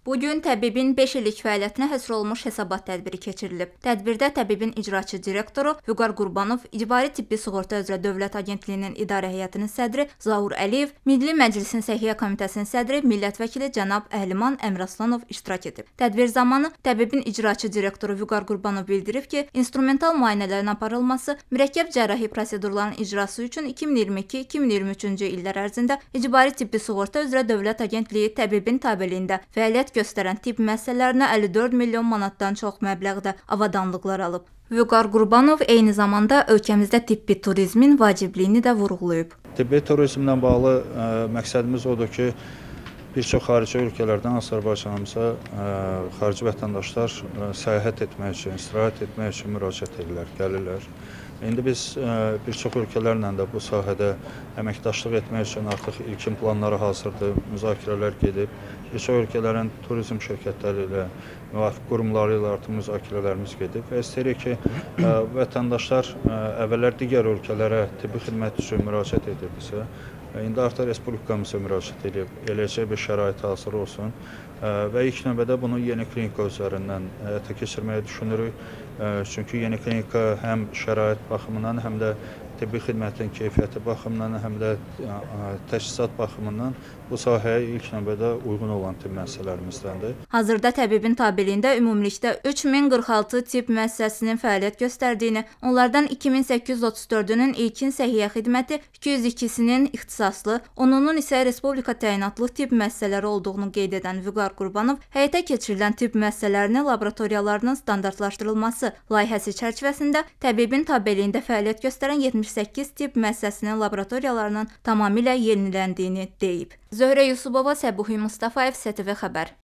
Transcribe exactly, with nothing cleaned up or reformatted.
Bugün təbibin beş illik fəaliyyətinə həsr olunmuş hesabat tədbiri keçirilib. Tədbirdə təbibin icraçı direktoru Vüqar Qurbanov, İcbari Tibbi Sığorta üzrə Dövlət Agentliyinin İdarə Heyətinin sədri Zaur Əliyev, Milli Məclisin Səhiyyə Komitəsinin sədri, millət vəkili cənab Əhliman Əmraslanov iştirak edib. Tədbir zamanı təbibin icraçı direktoru Vüqar Qurbanov bildirib ki, instrumental müayinələrin aparılması, mürəkkəb cərrahi prosedurların icrası üçün iki min iyirmi iki iki min iyirmi üçüncü illər ərzində İcbari Tibbi Sığorta üzrə Dövlət Agentliyi təbibin tabeliyində fəaliyyət göstərən tibb müəssisələrinə əlli dörd milyon manatdan çox məbləğdə avadanlıqlar alıb. Vüqar Qurbanov eyni zamanda ölkəmizdə tibbi turizmin vacibliyini də vurğulayıb. Tibbi turizmlə bağlı ə, məqsədimiz odur ki, bir çox xarici ölkələrdən Azərbaycanımıza ə, xarici vətəndaşlar ə, səyahət etmək üçün, istirahət etmək üçün müraciət edirlər, gəlirlər. İndi biz ə, bir çox ölkələrlə də bu sahədə əməkdaşlıq etmək üçün artıq ilkin planları hazırdır, müzakirələr gedib. Bir çox ölkələrin turizm şirkətləri ilə, müvafiq qurumları ilə artıq müzakirələrimiz gedib və istəyirik ki, ə, vətəndaşlar ə, əvvəllər digər ölkələrə tibbi xidmət üçün müraciət edirdisə, İndi artıq Respublikamıza müraciət edib, eləcə bir şərait hazır olsun və ilk növbədə bunu yeni klinika üzərindən həyata keçirməyi düşünürük. Çünki yeni klinika həm şərait baxımından, həm də tibbi xidmətin keyfiyyəti baxımından, həm də təchizat baxımından bu sahəyə ilk növbədə uyğun olan tibb müəssisələrimіздəndir. Hazırda təbibin tabeliyində ümumilikdə üç min qırx altı tibb müəssisəsinin fəaliyyət göstərdiyini, onlardan iki min səkkiz yüz otuz dördünün ilkin səhiyyə xidməti, iki yüz ikisinin ixtisaslı, onunun isə respublika təyinatlı tibb müəssisələri olduğunu qeyd edən Vüqar Qurbanov, həyata keçirilən tibb müəssisələrinin laboratoriyalarının standartlaşdırılması layihəsi çərçivəsində təbibin tabeliyində fəaliyyət göstərən yetmiş səkkiz tibb müəssisəsinin laboratoriyalarının tamamilə yeniləndiyini deyib. Zöhrə Yusubova, Səbuhi Mustafayev, S T V Xəbər.